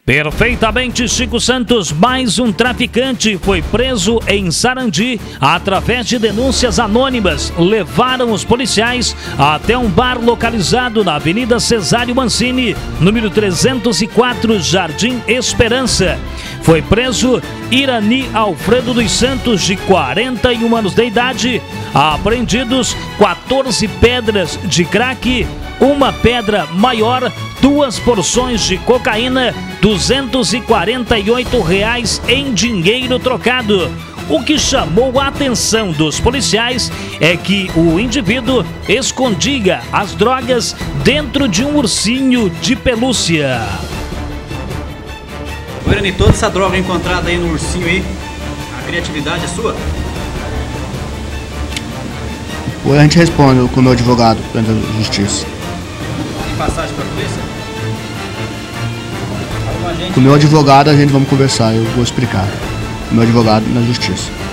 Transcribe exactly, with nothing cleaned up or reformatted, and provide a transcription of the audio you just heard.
Perfeitamente, Chico Santos. Mais um traficante foi preso em Sarandi através de denúncias anônimas. Levaram os policiais até um bar localizado na Avenida Cesário Mancini, número trezentos e quatro, Jardim Esperança. Foi preso Irani Alfredo dos Santos, de quarenta e um anos de idade. Apreendidos quatorze pedras de crack, uma pedra maior, duas porções de cocaína, duzentos e quarenta e oito reais em dinheiro trocado. O que chamou a atenção dos policiais é que o indivíduo escondia as drogas dentro de um ursinho de pelúcia. Irani, toda essa droga encontrada aí no ursinho aí, a criatividade é sua? A gente responde com o meu advogado perante a justiça. Tem passagem para a polícia? Com o meu advogado a gente vamos conversar, eu vou explicar. Com o meu advogado na justiça.